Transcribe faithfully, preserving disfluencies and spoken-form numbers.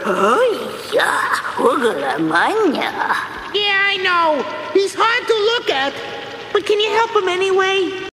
Oh, yeah. Ugalamanya. Yeah, I know. He's hard to look at. But can you help him anyway?